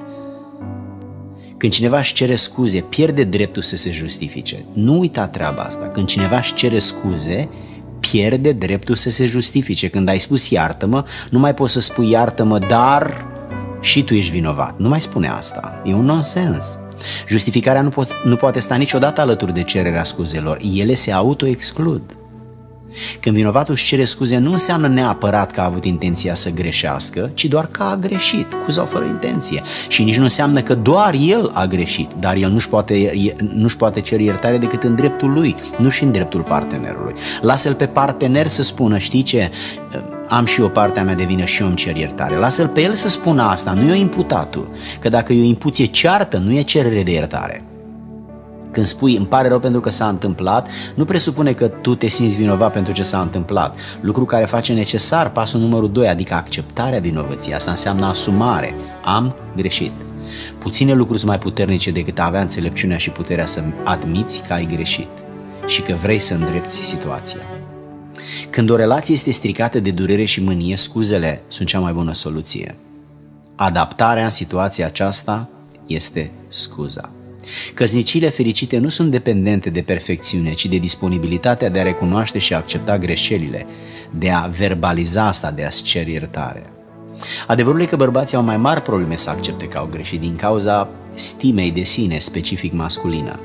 Când cineva își cere scuze, pierde dreptul să se justifice. Nu uita treaba asta. Când cineva își cere scuze, pierde dreptul să se justifice. Când ai spus iartă-mă, nu mai poți să spui iartă-mă, dar și tu ești vinovat. Nu mai spune asta. E un nonsens. Justificarea nu, po- nu poate sta niciodată alături de cererea scuzelor. Ele se auto-exclud. Când vinovatul își cere scuze, nu înseamnă neapărat că a avut intenția să greșească, ci doar că a greșit, cu sau fără intenție. Și nici nu înseamnă că doar el a greșit, dar el nu-și poate, nu-și poate cere iertare decât în dreptul lui, nu și în dreptul partenerului. Lasă-l pe partener să spună, știi ce, am și eu partea mea de vină și eu îmi cer iertare. Lasă-l pe el să spună asta, nu e imputatul, că dacă e o impuție ceartă, nu e cerere de iertare. Când spui îmi pare rău pentru că s-a întâmplat, nu presupune că tu te simți vinovat pentru ce s-a întâmplat. Lucru care face necesar pasul numărul doi, adică acceptarea vinovăției. Asta înseamnă asumare. Am greșit. Puține lucruri sunt mai puternice decât a avea înțelepciunea și puterea să admiți că ai greșit și că vrei să îndrepți situația. Când o relație este stricată de durere și mânie, scuzele sunt cea mai bună soluție. Adaptarea în situația aceasta este scuza. Căsnicile fericite nu sunt dependente de perfecțiune, ci de disponibilitatea de a recunoaște și a accepta greșelile, de a verbaliza asta, de a-ți cere iertare. Adevărul e că bărbații au mai mari probleme să accepte că au greșit din cauza stimei de sine specific masculină.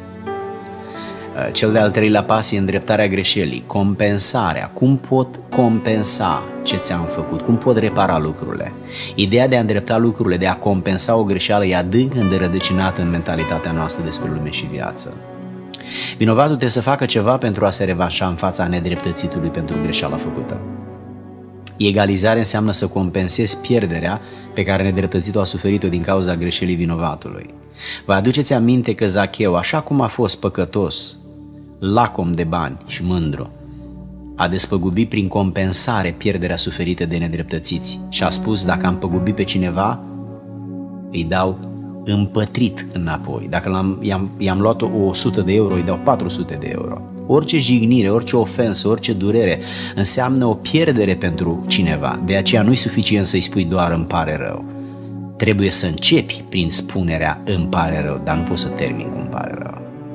Cel de-al treilea pas e îndreptarea greșelii, compensarea. Cum pot compensa ce ți-am făcut? Cum pot repara lucrurile? Ideea de a îndrepta lucrurile, de a compensa o greșeală e adânc înrădăcinată în mentalitatea noastră despre lume și viață. Vinovatul trebuie să facă ceva pentru a se revanșa în fața nedreptățitului pentru greșeala făcută. Egalizare înseamnă să compensezi pierderea pe care nedreptățitul a suferit-o din cauza greșelii vinovatului. Vă aduceți aminte că Zacheu, așa cum a fost păcătos, lacom de bani și mândru, a despăgubit prin compensare pierderea suferită de nedreptățiți și a spus, dacă am păgubit pe cineva, îi dau împătrit înapoi. Dacă l-am, i-am, i-am luat o sută de euro, îi dau patru sute de euro. Orice jignire, orice ofensă, orice durere înseamnă o pierdere pentru cineva. De aceea nu-i suficient să-i spui doar îmi pare rău. Trebuie să începi prin spunerea îmi pare rău, dar nu poți să termini cu îmi pare rău.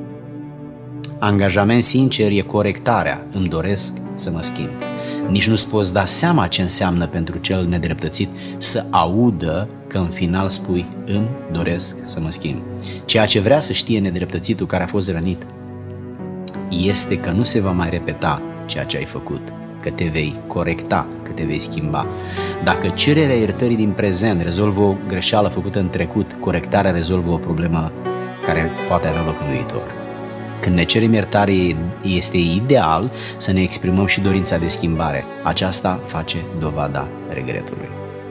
Angajament sincer e corectarea, îmi doresc să mă schimb. Nici nu-ți poți da seama ce înseamnă pentru cel nedreptățit să audă că în final spui îmi doresc să mă schimb. Ceea ce vrea să știe nedreptățitul care a fost rănit este că nu se va mai repeta ceea ce ai făcut, că te vei corecta, că te vei schimba. Dacă cererea iertării din prezent rezolvă o greșeală făcută în trecut, corectarea rezolvă o problemă care poate avea loc în viitor. Când ne cerem iertare, este ideal să ne exprimăm și dorința de schimbare. Aceasta face dovada regretului.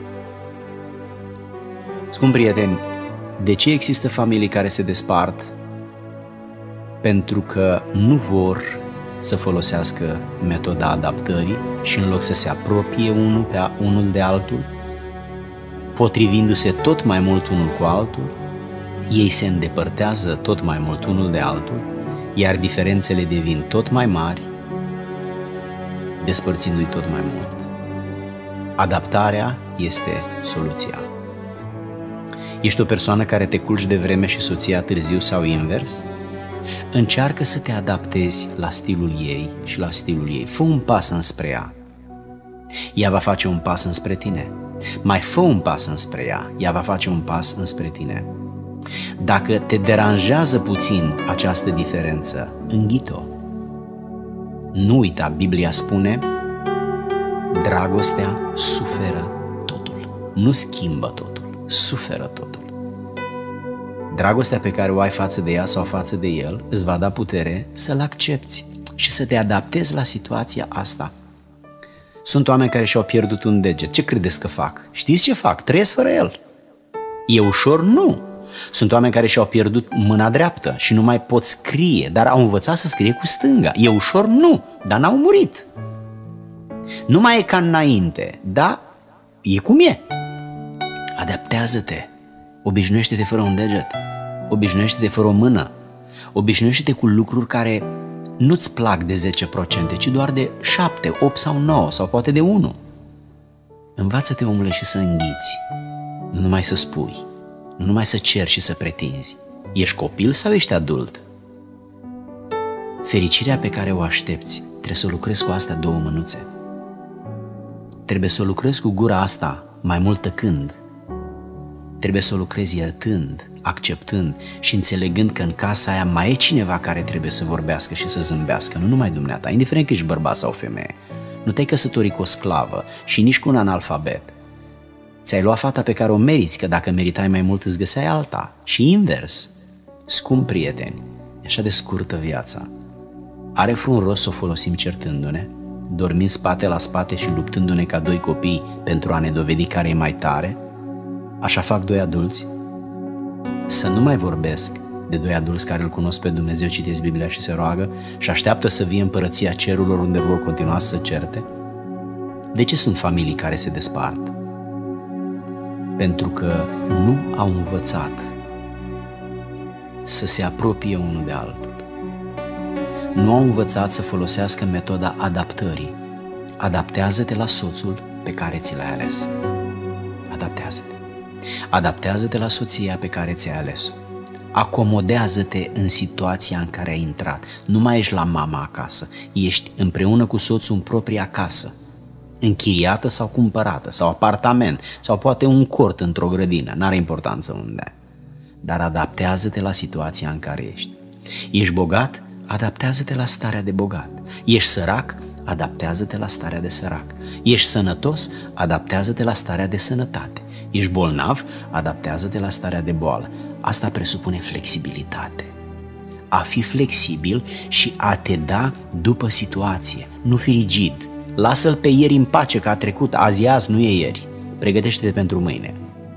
Scumpi prieteni, de ce există familii care se despart? Pentru că nu vor să folosească metoda adaptării și în loc să se apropie unul pe unul de altul, potrivindu-se tot mai mult unul cu altul, ei se îndepărtează tot mai mult unul de altul, iar diferențele devin tot mai mari, despărțindu-i tot mai mult. Adaptarea este soluția. Ești o persoană care te culci de vreme și soția târziu sau invers? Încearcă să te adaptezi la stilul ei și la stilul ei. Fă un pas înspre ea. Ea va face un pas înspre tine. Mai fă un pas înspre ea. Ea va face un pas înspre tine. Dacă te deranjează puțin această diferență, înghit-o. Nu uita, Biblia spune, dragostea suferă totul. Nu schimbă totul, suferă totul. Dragostea pe care o ai față de ea sau față de el îți va da putere să-l accepți și să te adaptezi la situația asta. Sunt oameni care și-au pierdut un deget. Ce credeți că fac? Știți ce fac? Trăiesc fără el. E ușor? Nu. Sunt oameni care și-au pierdut mâna dreaptă și nu mai pot scrie, dar au învățat să scrie cu stânga. E ușor? Nu, dar n-au murit. Nu mai e ca înainte, dar e cum e. Adaptează-te, obișnuiește-te fără un deget, obișnuiește-te fără o mână, obișnuiește-te cu lucruri care nu-ți plac de zece la sută, ci doar de șapte, opt sau nouă sau poate de unu. Învață-te, omule, și să înghiți, nu numai să spui, nu numai să ceri și să pretinzi. Ești copil sau ești adult? Fericirea pe care o aștepți, trebuie să o lucrezi cu astea două mânuțe. Trebuie să o lucrezi cu gura asta mai mult tăcând. Trebuie să o lucrezi iertând, acceptând și înțelegând că în casa aia mai e cineva care trebuie să vorbească și să zâmbească, nu numai dumneata, indiferent că ești bărbat sau femeie. Nu te-ai căsătorit cu o sclavă și nici cu un analfabet. Ți-ai luat fata pe care o meriți, că dacă meritai mai mult îți găseai alta. Și invers. Scump prieteni, e așa de scurtă viața. Are vreun rost să o folosim certându-ne, dormind spate la spate și luptându-ne ca doi copii pentru a ne dovedi care e mai tare? Așa fac doi adulți? Să nu mai vorbesc de doi adulți care îl cunosc pe Dumnezeu, citesc Biblia și se roagă și așteaptă să vie împărăția cerurilor unde vor continua să se certe? De ce sunt familii care se despart? Pentru că nu au învățat să se apropie unul de altul. Nu au învățat să folosească metoda adaptării. Adaptează-te la soțul pe care ți l-ai ales. Adaptează-te. Adaptează-te la soția pe care ți-ai ales-o. Acomodează-te în situația în care ai intrat. Nu mai ești la mama acasă. Ești împreună cu soțul în propria casă. Închiriată sau cumpărată, sau apartament, sau poate un cort într-o grădină, n-are importanță unde. Dar adaptează-te la situația în care ești. Ești bogat? Adaptează-te la starea de bogat. Ești sărac? Adaptează-te la starea de sărac. Ești sănătos? Adaptează-te la starea de sănătate. Ești bolnav? Adaptează-te la starea de boală. Asta presupune flexibilitate. A fi flexibil și a te da după situație. Nu fi rigid. Lasă-l pe ieri în pace, că a trecut, azi e azi, nu e ieri. Pregătește-te pentru mâine.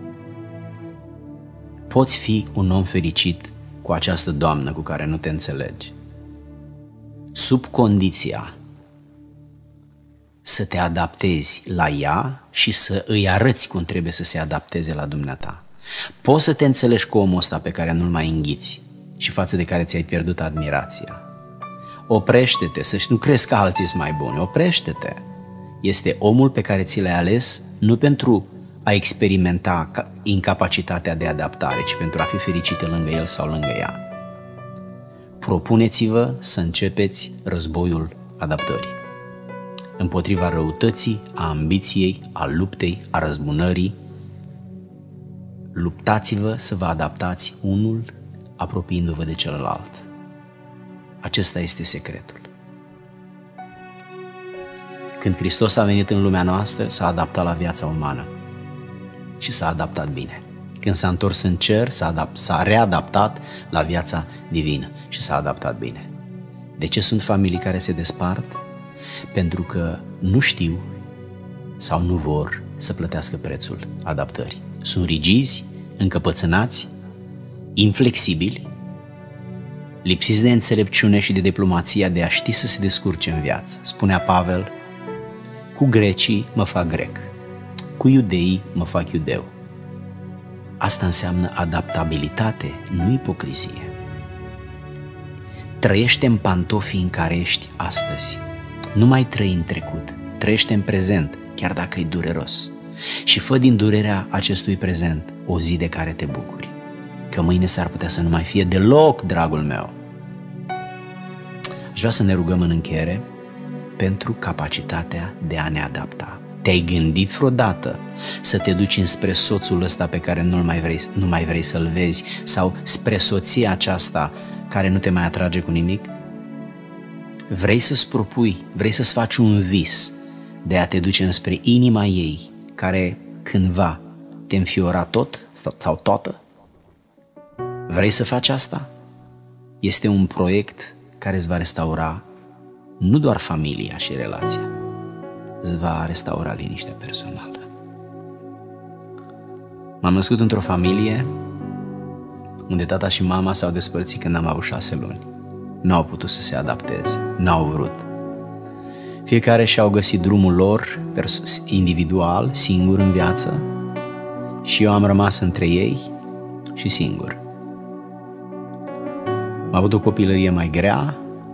Poți fi un om fericit cu această doamnă cu care nu te înțelegi, sub condiția să te adaptezi la ea și să îi arăți cum trebuie să se adapteze la dumneata. Poți să te înțelegi cu omul ăsta pe care nu-l mai înghiți și față de care ți-ai pierdut admirația. Oprește-te, să nu crezi că alții sunt mai buni, oprește-te. Este omul pe care ți l-ai ales nu pentru a experimenta incapacitatea de adaptare, ci pentru a fi fericită lângă el sau lângă ea. Propuneți-vă să începeți războiul adaptării. Împotriva răutății, a ambiției, a luptei, a răzbunării. Luptați-vă să vă adaptați unul apropiindu-vă de celălalt. Acesta este secretul. Când Hristos a venit în lumea noastră, s-a adaptat la viața umană și s-a adaptat bine. Când s-a întors în cer, s-a, adapt, s-a readaptat la viața divină și s-a adaptat bine. De ce sunt familii care se despart? Pentru că nu știu sau nu vor să plătească prețul adaptării. Sunt rigizi, încăpățânați, inflexibili, lipsiți de înțelepciune și de diplomația de a ști să se descurce în viață. Spunea Pavel, cu grecii mă fac grec, cu iudeii mă fac iudeu. Asta înseamnă adaptabilitate, nu ipocrizie. Trăiește în pantofii în care ești astăzi. Nu mai trăi în trecut, trăiește în prezent, chiar dacă e dureros. Și fă din durerea acestui prezent o zi de care te bucuri. Că mâine s-ar putea să nu mai fie deloc, dragul meu. Aș vrea să ne rugăm în încheiere pentru capacitatea de a ne adapta. Te-ai gândit vreodată să te duci înspre soțul ăsta pe care nu mai vrei, nu mai vrei să-l vezi sau spre soția aceasta care nu te mai atrage cu nimic? Vrei să-ți propui, vrei să-ți faci un vis de a te duce înspre inima ei care cândva te înfiora tot sau toată? Vrei să faci asta? Este un proiect care îți va restaura nu doar familia și relația, îți va restaura liniștea personală. M-am născut într-o familie unde tata și mama s-au despărțit când am avut șase luni. Nu au putut să se adapteze, n-au vrut. Fiecare și-au găsit drumul lor individual, singur în viață, și eu am rămas între ei și singur. Am avut o copilărie mai grea,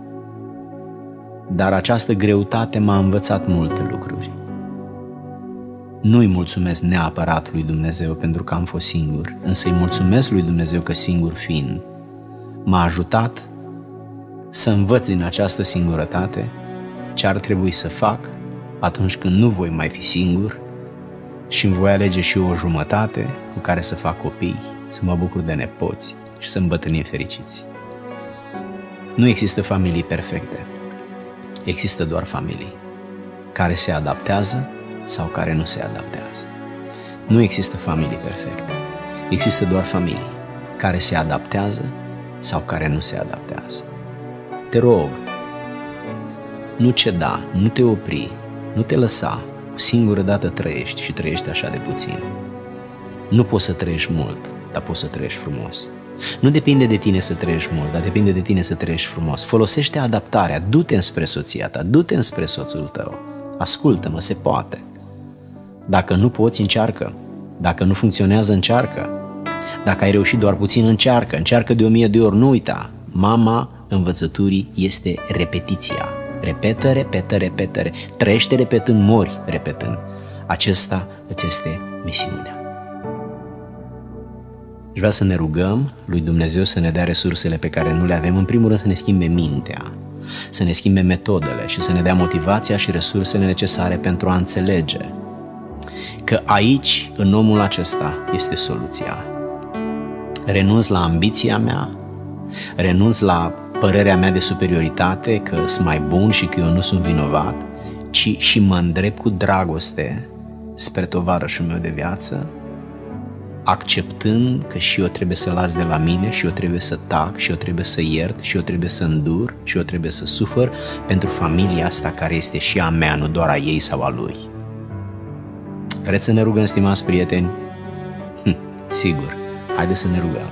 dar această greutate m-a învățat multe lucruri. Nu-i mulțumesc neapărat lui Dumnezeu pentru că am fost singur, însă îi mulțumesc lui Dumnezeu că singur fiind m-a ajutat să învăț din această singurătate ce ar trebui să fac atunci când nu voi mai fi singur și îmi voi alege și eu o jumătate cu care să fac copii, să mă bucur de nepoți și să îmbătrânim fericiți. Nu există familii perfecte, există doar familii care se adaptează sau care nu se adaptează. Nu există familii perfecte, există doar familii care se adaptează sau care nu se adaptează. Te rog, nu ceda, nu te opri, nu te lăsa. O singură dată trăiești și trăiești așa de puțin. Nu poți să trăiești mult, dar poți să trăiești frumos. Nu depinde de tine să trăiești mult, dar depinde de tine să trăiești frumos. Folosește adaptarea, du-te înspre soția ta, du-te înspre soțul tău. Ascultă-mă, se poate. Dacă nu poți, încearcă. Dacă nu funcționează, încearcă. Dacă ai reușit doar puțin, încearcă. Încearcă de o mie de ori, nu uita. Mama învățăturii este repetiția. Repetă, repetă, repetă, trăiește repetând, mori repetând. Acesta îți este misiunea. Și vreau să ne rugăm lui Dumnezeu să ne dea resursele pe care nu le avem. În primul rând să ne schimbe mintea, să ne schimbe metodele și să ne dea motivația și resursele necesare pentru a înțelege că aici, în omul acesta, este soluția. Renunț la ambiția mea, renunț la părerea mea de superioritate, că sunt mai bun și că eu nu sunt vinovat, ci și mă îndrept cu dragoste spre tovarășul meu de viață, acceptând că și eu trebuie să las de la mine și eu trebuie să tac și eu trebuie să iert și eu trebuie să îndur și eu trebuie să sufăr pentru familia asta care este și a mea, nu doar a ei sau a lui. Vreți să ne rugăm, stimați prieteni? Hm, sigur, haideți să ne rugăm.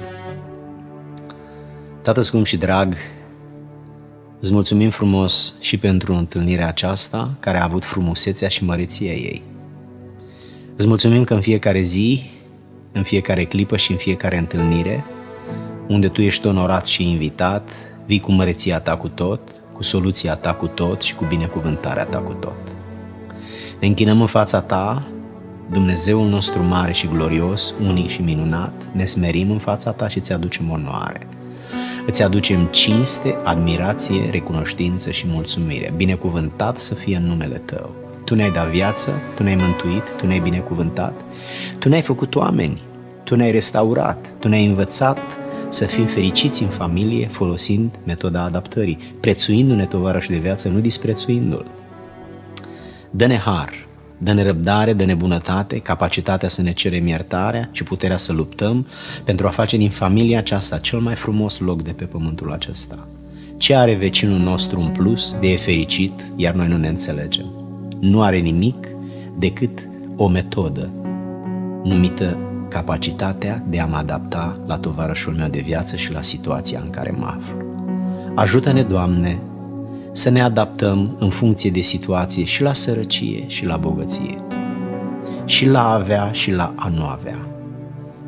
Tată scump și drag, îți mulțumim frumos și pentru întâlnirea aceasta care a avut frumusețea și măreția ei. Îți mulțumim că în fiecare zi, în fiecare clipă și în fiecare întâlnire, unde Tu ești onorat și invitat, vii cu măreția Ta cu tot, cu soluția Ta cu tot și cu binecuvântarea Ta cu tot. Ne închinăm în fața Ta, Dumnezeul nostru mare și glorios, unic și minunat, ne smerim în fața Ta și Ți aducem onoare. Îți aducem cinste, admirație, recunoștință și mulțumire. Binecuvântat să fie în numele Tău. Tu ne-ai dat viață, Tu ne-ai mântuit, Tu ne-ai binecuvântat, Tu ne-ai făcut oameni, Tu ne-ai restaurat, Tu ne-ai învățat să fim fericiți în familie folosind metoda adaptării, prețuindu-ne tovarășul de viață, nu disprețuindu-l. Dă-ne har, dă-ne răbdare, dă-ne bunătate, capacitatea să ne cerem iertarea și puterea să luptăm pentru a face din familia aceasta cel mai frumos loc de pe pământul acesta. Ce are vecinul nostru în plus de e fericit, iar noi nu ne înțelegem? Nu are nimic decât o metodă numită capacitatea de a mă adapta la tovarășul meu de viață și la situația în care mă aflu. Ajută-ne, Doamne, să ne adaptăm în funcție de situație și la sărăcie și la bogăție, și la a avea și la a nu avea.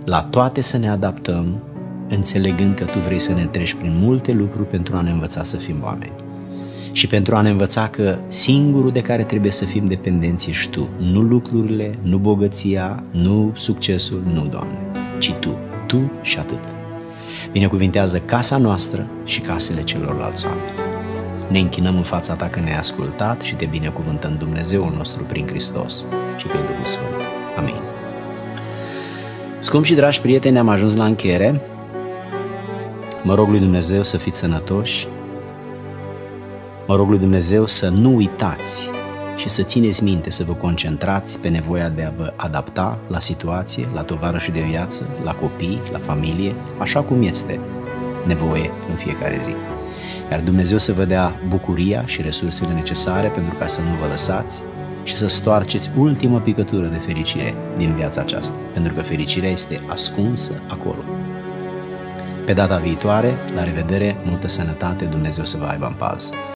la toate să ne adaptăm, înțelegând că Tu vrei să ne treci prin multe lucruri pentru a ne învăța să fim oameni. Și pentru a ne învăța că singurul de care trebuie să fim dependenți ești Tu, nu lucrurile, nu bogăția, nu succesul, nu, Doamne, ci Tu, Tu și atât. Binecuvintează casa noastră și casele celorlalți oameni. Ne închinăm în fața Ta că ne-ai ascultat și Te binecuvântăm, Dumnezeul nostru, prin Hristos și prin Duhul Sfânt. Amin. Scumpi și dragi prieteni, am ajuns la încheiere. Mă rog lui Dumnezeu să fiți sănătoși. Mă rog lui Dumnezeu să nu uitați și să țineți minte, să vă concentrați pe nevoia de a vă adapta la situație, la tovarășii de viață, la copii, la familie, așa cum este nevoie în fiecare zi. Iar Dumnezeu să vă dea bucuria și resursele necesare pentru ca să nu vă lăsați și să stoarceți ultima picătură de fericire din viața aceasta, pentru că fericirea este ascunsă acolo. Pe data viitoare, la revedere, multă sănătate, Dumnezeu să vă aibă în pază!